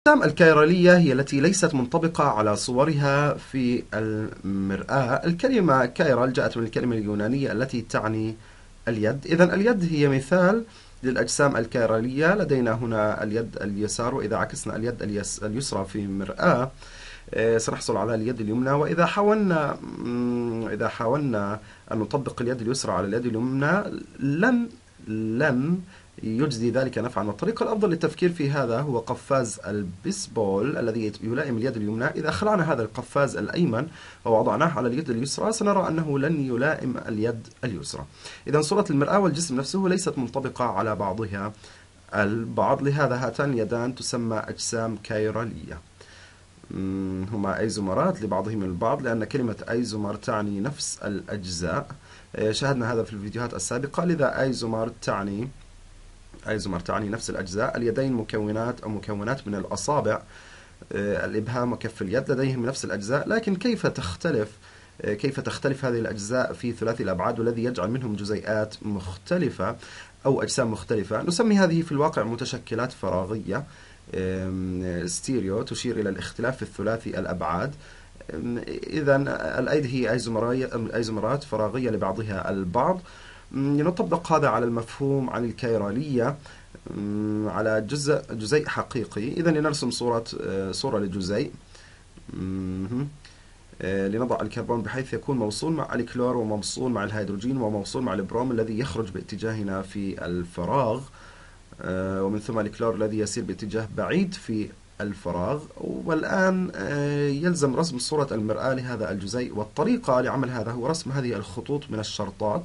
الأجسام الكيرالية هي التي ليست منطبقة على صورها في المرآة. الكلمة كايرال جاءت من الكلمة اليونانية التي تعني اليد. إذن اليد هي مثال للأجسام الكيرالية. لدينا هنا اليد اليسار، وإذا عكسنا اليد اليسرى في مرآة سنحصل على اليد اليمنى. وإذا حاولنا أن نطبق اليد اليسرى على اليد اليمنى لن يجزي ذلك نفعا. والطريقة الأفضل للتفكير في هذا هو قفاز البيسبول الذي يلائم اليد اليمنى. إذا خلعنا هذا القفاز الأيمن ووضعناه على اليد اليسرى سنرى أنه لن يلائم اليد اليسرى. إذا صورة المرآة والجسم نفسه ليست منطبقة على بعضها البعض، لهذا هاتان اليدان تسمى أجسام كيرالية. هما أيزومرات لبعضهم البعض، لأن كلمة أيزومر تعني نفس الأجزاء. شاهدنا هذا في الفيديوهات السابقة. لذا أيزومر تعني نفس الأجزاء. اليدين مكونات من الأصابع، الإبهام وكف اليد لديهم نفس الأجزاء، لكن كيف تختلف هذه الأجزاء في ثلاثي الأبعاد، والذي يجعل منهم جزيئات مختلفة أو أجسام مختلفة؟ نسمي هذه في الواقع متشكلات فراغية ستيريو، تشير إلى الاختلاف في الثلاثي الأبعاد. إذا الأيدي هي أيزومرات فراغية لبعضها البعض. نطبق هذا على المفهوم عن الكيرالية على جزيء حقيقي. إذا لنرسم صورة لجزيء. لنضع الكربون بحيث يكون موصول مع الكلور وموصول مع الهيدروجين وموصول مع البروم الذي يخرج باتجاهنا في الفراغ، ومن ثم الكلور الذي يسير باتجاه بعيد في الفراغ. والآن يلزم رسم صورة المرآة لهذا الجزيء، والطريقة لعمل هذا هو رسم هذه الخطوط من الشرطات.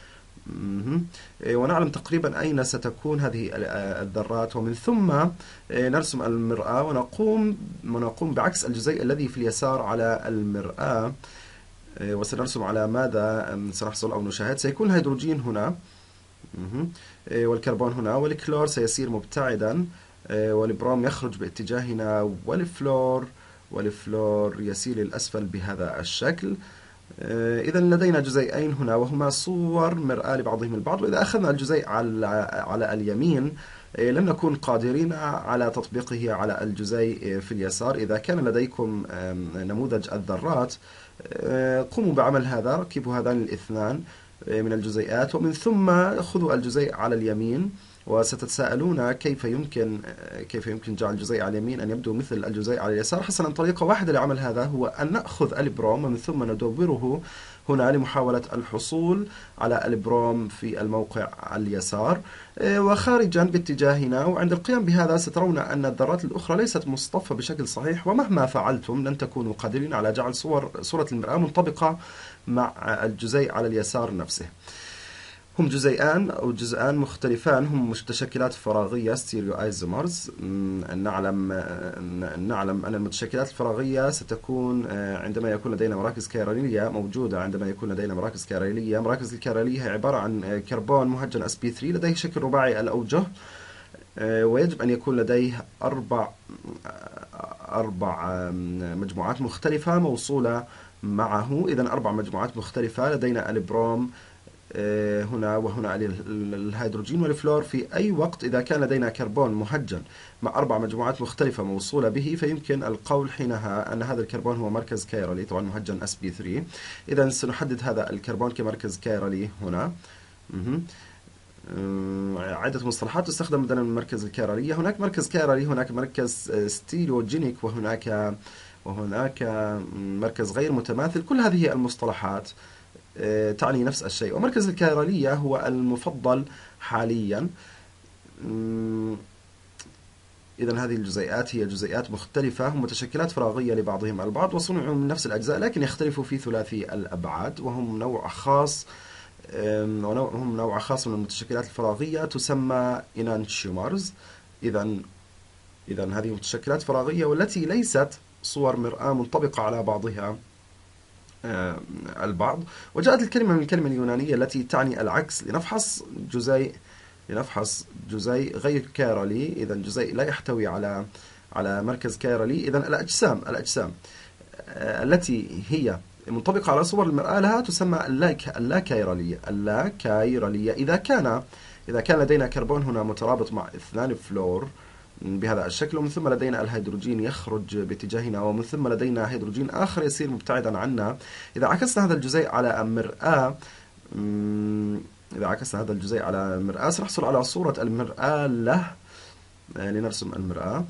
ونعلم تقريبا أين ستكون هذه الذرات، ومن ثم نرسم المرآة ونقوم بعكس الجزيء الذي في اليسار على المرآة. وسنرسم على ماذا سنحصل أو نشاهد. سيكون الهيدروجين هنا والكربون هنا، والكلور سيسير مبتعدا، والبروم يخرج باتجاهنا، والفلور يسير للأسفل بهذا الشكل. إذا لدينا جزيئين هنا وهما صور مرآة لبعضهم البعض. وإذا أخذنا الجزيء على اليمين لم نكن قادرين على تطبيقه على الجزيء في اليسار. إذا كان لديكم نموذج الذرات قوموا بعمل هذا. ركبوا هذان الاثنان من الجزيئات، ومن ثم خذوا الجزيء على اليمين، وستتساءلون كيف يمكن جعل الجزيء على اليمين أن يبدو مثل الجزيء على اليسار. حسنا، طريقة واحدة لعمل هذا هو أن نأخذ البروم ومن ثم ندوره هنا لمحاولة الحصول على البروم في الموقع اليسار وخارجا باتجاهنا. وعند القيام بهذا سترون أن الذرات الأخرى ليست مصطفى بشكل صحيح، ومهما فعلتم لن تكونوا قادرين على جعل صورة المرآة منطبقة مع الجزيء على اليسار نفسه. هم جزءان مختلفان، هم متشكلات فراغية ستيريو ايزومرز. نعلم أن المتشكلات الفراغية ستكون عندما يكون لدينا مراكز كيرالية موجودة. مراكز الكيرالية هي عبارة عن كربون مهجن sp3 لديه شكل رباعي الأوجه، ويجب أن يكون لديه أربع مجموعات مختلفة موصولة معه. إذا 4 مجموعات مختلفة. لدينا البروم هنا وهنا الهيدروجين والفلور. في أي وقت إذا كان لدينا كربون مهجن مع 4 مجموعات مختلفة موصولة به فيمكن القول حينها أن هذا الكربون هو مركز كيرالي، طبعا مهجن sp3. إذا سنحدد هذا الكربون كمركز كيرالي هنا. عدة مصطلحات تستخدم بدلا من المركز الكيرالية. هناك مركز كيرالي، هناك مركز ستيريوجينيك، وهناك مركز غير متماثل. كل هذه المصطلحات تعني نفس الشيء، ومركز الكيرالية هو المفضل حاليا. إذن هذه الجزيئات هي جزيئات مختلفة، هم متشكلات فراغية لبعضهم البعض وصنعوا من نفس الأجزاء، لكن يختلفوا في ثلاثي الأبعاد، وهم نوع خاص من المتشكلات الفراغية تسمى إنانشيومرز. إذن هذه متشكلات فراغية والتي ليست صور مرآة منطبقة على بعضها البعض. وجاءت الكلمة من الكلمة اليونانية التي تعني العكس. لنفحص جزيء غير كيرالي. إذا جزيء لا يحتوي على مركز كيرالي. إذا الأجسام التي هي منطبقة على صور المرآة لها تسمى اللاكيرالية. إذا كان لدينا كربون هنا مترابط مع 2 فلور بهذا الشكل، ومن ثم لدينا الهيدروجين يخرج باتجاهنا، ومن ثم لدينا هيدروجين آخر يسير مبتعدا عنا. إذا عكسنا هذا الجزيء على مرآة إذا عكسنا هذا الجزيء على مرآة سنحصل على صورة المرآة له. لنرسم المرآة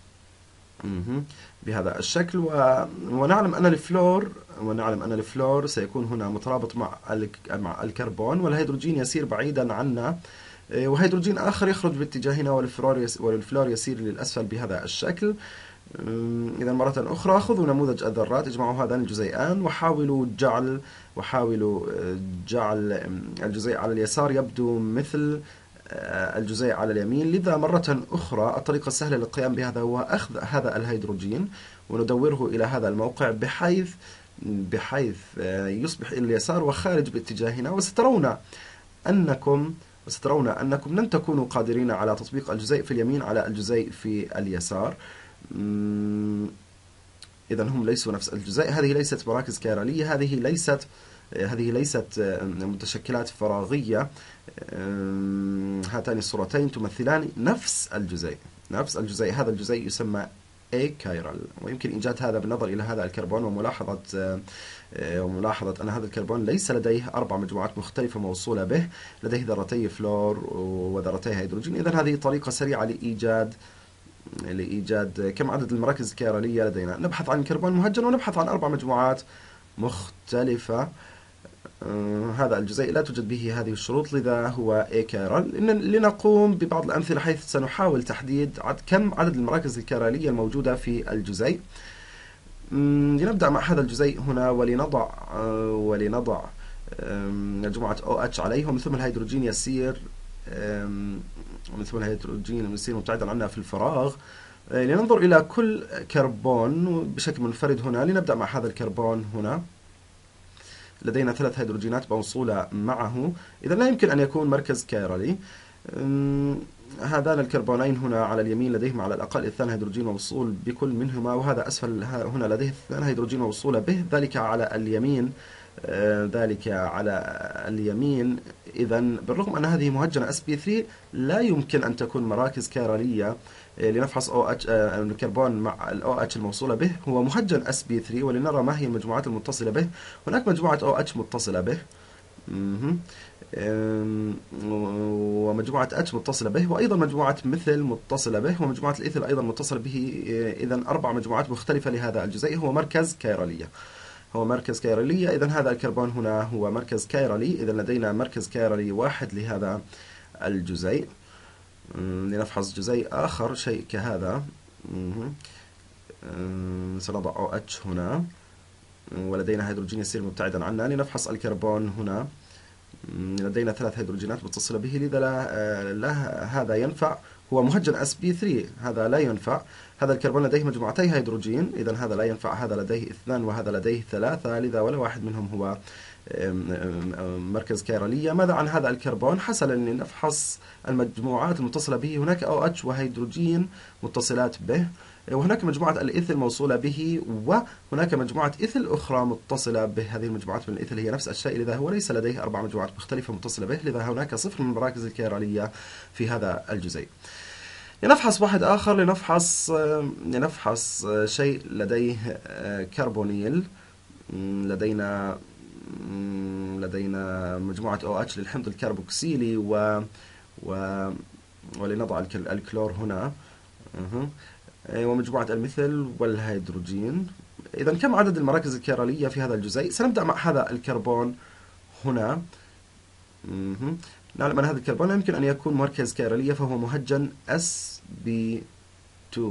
بهذا الشكل، ونعلم أن الفلور سيكون هنا مترابط مع الكربون، والهيدروجين يسير بعيدا عنا، وهيدروجين آخر يخرج باتجاهنا، والفلور يسير للأسفل بهذا الشكل. إذا مرة أخرى خذوا نموذج الذرات، اجمعوا هذان الجزيئان وحاولوا جعل الجزيء على اليسار يبدو مثل الجزيء على اليمين. لذا مرة أخرى الطريقة السهلة للقيام بهذا هو أخذ هذا الهيدروجين وندوره إلى هذا الموقع بحيث يصبح إلى اليسار وخارج باتجاهنا، وسترون أنكم لن تكونوا قادرين على تطبيق الجزيء في اليمين على الجزيء في اليسار. إذا هم ليسوا نفس الجزيء. هذه ليست مراكز كيرالية، هذه ليست متشكلات فراغية. هاتان الصورتين تمثلان نفس الجزيء. هذا الجزيء يسمى أكيرال، ويمكن إيجاد هذا بالنظر إلى هذا الكربون وملاحظة أن هذا الكربون ليس لديه 4 مجموعات مختلفة موصولة به، لديه ذرتي فلور وذرتي هيدروجين. إذا هذه طريقة سريعة لإيجاد كم عدد المراكز الكيرالية لدينا. نبحث عن كربون مهجن ونبحث عن 4 مجموعات مختلفة. هذا الجزيء لا توجد به هذه الشروط، لذا هو أكيرال. لنقوم ببعض الأمثلة حيث سنحاول تحديد كم عدد المراكز الكيرالية الموجودة في الجزيء. لنبدأ مع هذا الجزيء هنا، ولنضع مجموعة OH عليه، ومن ثم الهيدروجين يسير مبتعدا عنا في الفراغ. لننظر إلى كل كربون بشكل منفرد هنا. لنبدأ مع هذا الكربون هنا، لدينا 3 هيدروجينات موصولة معه، إذا لا يمكن أن يكون مركز كيرالي. هذان الكربونين هنا على اليمين لديهم على الأقل 2 هيدروجين موصول بكل منهما، وهذا أسفل هنا لديه 2 هيدروجين موصولة به، ذلك على اليمين. إذا بالرغم أن هذه مهجنة sp3 لا يمكن أن تكون مراكز كيرالية. لنفحص OH الكربون مع ال OH الموصولة به، هو مهجن sp3، ولنرى ما هي المجموعات المتصلة به. هناك مجموعة OH متصلة به، ومجموعة H متصلة به، وأيضا مجموعة مثل متصلة به، ومجموعة الإيثيل أيضا متصلة به. إذا 4 مجموعات مختلفة لهذا الجزيء، هو مركز كيرالية. إذا هذا الكربون هنا هو مركز كيرالي. إذا لدينا مركز كيرالي واحد لهذا الجزيء. لنفحص جزيء آخر شيء كهذا. سنضع OH هنا، ولدينا هيدروجين يسير مبتعدا عنا. لنفحص الكربون هنا، لدينا 3 هيدروجينات متصلة به، لذا لا هذا ينفع، هو مهجن sp3، هذا لا ينفع. هذا الكربون لديه مجموعتي هيدروجين، إذا هذا لا ينفع، هذا لديه 2 وهذا لديه 3، لذا ولا واحد منهم هو مركز كيرالية. ماذا عن هذا الكربون؟ حسنا لنفحص المجموعات المتصلة به. هناك OH وهيدروجين متصلات به، وهناك مجموعة الإيثيل موصولة به، وهناك مجموعة إيثيل أخرى متصلة به. هذه المجموعات من الإيثيل هي نفس الشيء، لذا هو ليس لديه 4 مجموعات مختلفة متصلة به، لذا هناك 0 من المراكز الكيرالية في هذا الجزيء. لنفحص واحد آخر، لنفحص شيء لديه كربونيل. لدينا مجموعة OH للحمض الكربوكسيلي، ولنضع الكلور هنا، ومجموعة الميثيل والهيدروجين. إذا كم عدد المراكز الكيرالية في هذا الجزيء؟ سنبدأ مع هذا الكربون هنا. نعلم أن هذا الكربون لا يمكن أن يكون مركز كيرالية، فهو مهجن sp2.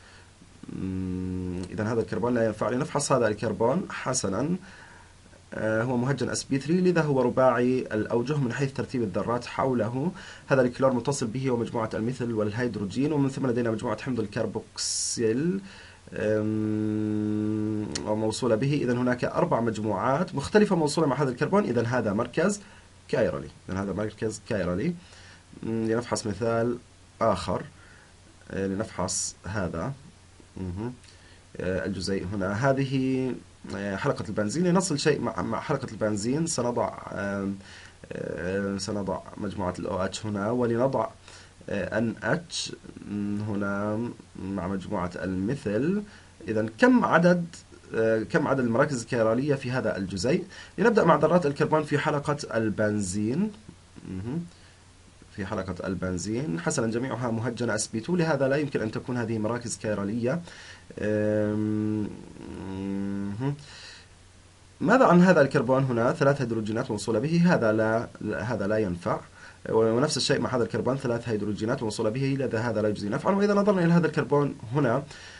إذا هذا الكربون لا ينفع. لنفحص هذا الكربون. حسنا، هو مهجن sp3، لذا هو رباعي الأوجه من حيث ترتيب الذرات حوله. هذا الكلور متصل به ومجموعة الميثيل والهيدروجين، ومن ثم لدينا مجموعة حمض الكربوكسيل موصولة به. إذا هناك 4 مجموعات مختلفة موصولة مع هذا الكربون، إذا هذا مركز كيرالي. لنفحص مثال آخر. لنفحص هذا الجزيء هنا. هذه حلقة البنزين. لنصل شيء مع حلقة البنزين، سنضع مجموعة ال OH هنا، ولنضع NH هنا مع مجموعة المثل. إذا كم عدد المراكز الكيرالية في هذا الجزيء؟ لنبدأ مع ذرات الكربون في حلقة البنزين. في حلقة البنزين حسنا جميعها مهجنة sp2، لهذا لا يمكن أن تكون هذه مراكز كيرالية. ماذا عن هذا الكربون هنا؟ 3 هيدروجينات موصولة به، هذا لا ينفع. ونفس الشيء مع هذا الكربون، 3 هيدروجينات موصولة به، لذا هذا لا يجزي نفعا. وإذا نظرنا إلى هذا الكربون هنا،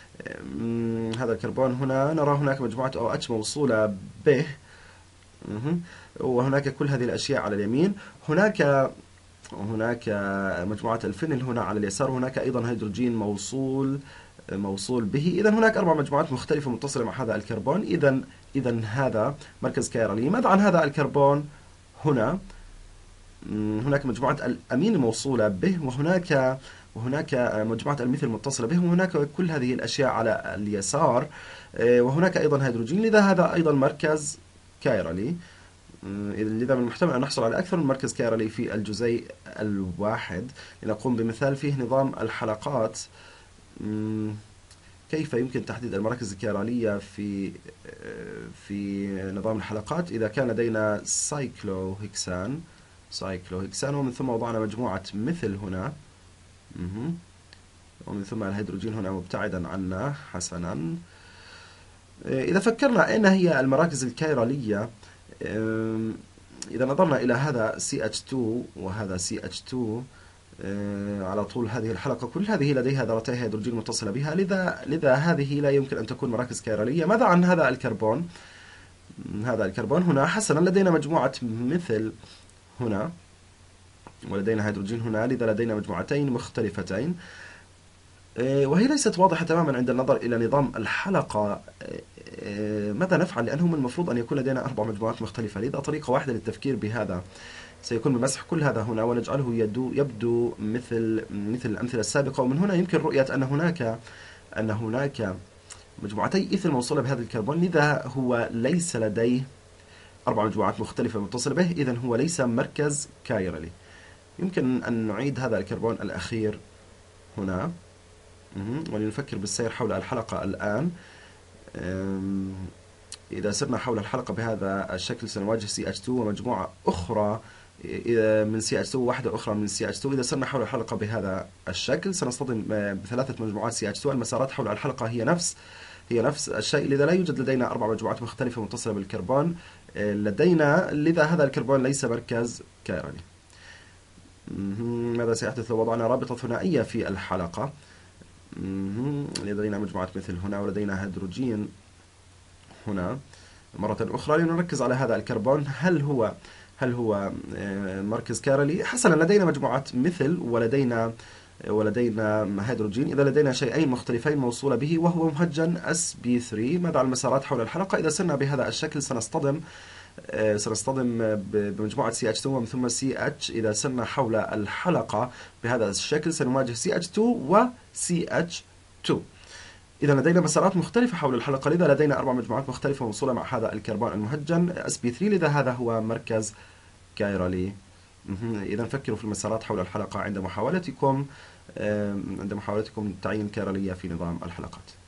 نرى هناك مجموعة OH موصولة به، وهناك كل هذه الأشياء على اليمين. هناك مجموعة الفينيل هنا على اليسار، هناك أيضا هيدروجين موصول به. إذا هناك 4 مجموعات مختلفة متصلة مع هذا الكربون. إذا هذا مركز كيرالي. ماذا عن هذا الكربون هنا؟ هناك مجموعة الأمين موصولة به، وهناك مجموعة الميثيل متصلة به، وهناك كل هذه الأشياء على اليسار، وهناك أيضا هيدروجين، لذا هذا أيضا مركز كيرالي. لذا من المحتمل أن نحصل على أكثر من مركز كيرالي في الجزيء الواحد. لنقوم بمثال فيه نظام الحلقات. كيف يمكن تحديد المراكز الكيرالية في نظام الحلقات؟ إذا كان لدينا سايكلوهكسان ومن ثم وضعنا مجموعة مثل هنا، ومن ثم الهيدروجين هنا مبتعدا عنا. حسنا، إذا فكرنا أين هي المراكز الكيرالية، إذا نظرنا إلى هذا CH2 وهذا CH2 على طول هذه الحلقة، كل هذه لديها ذرتي هيدروجين متصلة بها، لذا هذه لا يمكن أن تكون مراكز كيرالية. ماذا عن هذا الكربون؟ هنا حسنا لدينا مجموعة مثل هنا، ولدينا هيدروجين هنا، لذا لدينا مجموعتين مختلفتين، وهي ليست واضحة تماما عند النظر إلى نظام الحلقة. ماذا نفعل؟ لأنه من المفروض أن يكون لدينا 4 مجموعات مختلفة، لذا طريقة واحدة للتفكير بهذا سيكون بمسح كل هذا هنا ونجعله يبدو مثل الأمثلة السابقة. ومن هنا يمكن رؤية أن هناك مجموعتي إيثيل موصولة بهذا الكربون، لذا هو ليس لديه 4 مجموعات مختلفة متصلة به، إذن هو ليس مركز كايرلي. يمكن أن نعيد هذا الكربون الأخير هنا، ولنفكر بالسير حول الحلقة الآن. إذا سرنا حول الحلقة بهذا الشكل سنواجه CH2 ومجموعة أخرى من CH2 وواحدة أخرى من CH2. إذا سرنا حول الحلقة بهذا الشكل سنصطدم ب3 مجموعات CH2. المسارات حول الحلقة هي نفس الشيء، لذا لا يوجد لدينا 4 مجموعات مختلفة متصلة بالكربون لذا هذا الكربون ليس مركز كايرلي. ماذا سيحدث لو وضعنا رابطة ثنائية في الحلقة؟ لدينا مجموعة مثل هنا، ولدينا هيدروجين هنا مرة أخرى. لنركز على هذا الكربون، هل هو مركز كايرلي؟ حسنا، لدينا مجموعة مثل ولدينا هيدروجين. إذا لدينا شيئين مختلفين موصولة به وهو مهجن sp3. ماذا عن المسارات حول الحلقة؟ إذا سرنا بهذا الشكل سنصطدم بمجموعة CH2 ومن ثم CH. إذا سرنا حول الحلقة بهذا الشكل سنواجه CH2 و CH2. إذا لدينا مسارات مختلفة حول الحلقة، لذا لدينا 4 مجموعات مختلفة موصولة مع هذا الكربون المهجن sp3، لذا هذا هو مركز كايرلي. إذا فكروا في المسارات حول الحلقة عند محاولتكم تعيين كايرلية في نظام الحلقات.